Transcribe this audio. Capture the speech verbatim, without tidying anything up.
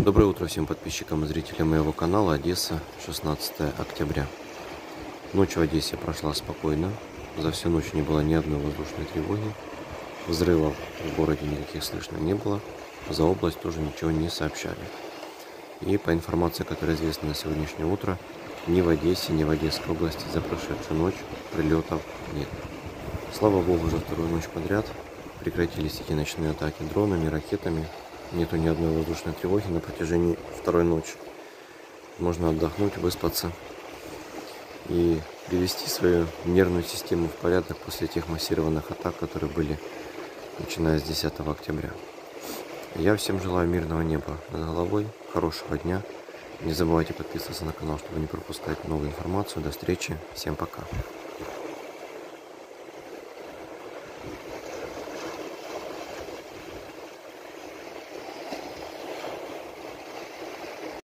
Доброе утро всем подписчикам и зрителям моего канала. Одесса, шестнадцатое октября. Ночь в Одессе прошла спокойно. За всю ночь не было ни одной воздушной тревоги. Взрывов в городе никаких слышно не было. За область тоже ничего не сообщали. И по информации, которая известна на сегодняшнее утро, ни в Одессе, ни в Одесской области за прошедшую ночь прилетов нет. Слава богу, уже вторую ночь подряд прекратились эти ночные атаки дронами, ракетами. Нету ни одной воздушной тревоги на протяжении второй ночи. Можно отдохнуть, выспаться и привести свою нервную систему в порядок после тех массированных атак, которые были начиная с десятого октября. Я всем желаю мирного неба над головой, хорошего дня. Не забывайте подписываться на канал, чтобы не пропускать новую информацию. До встречи. Всем пока.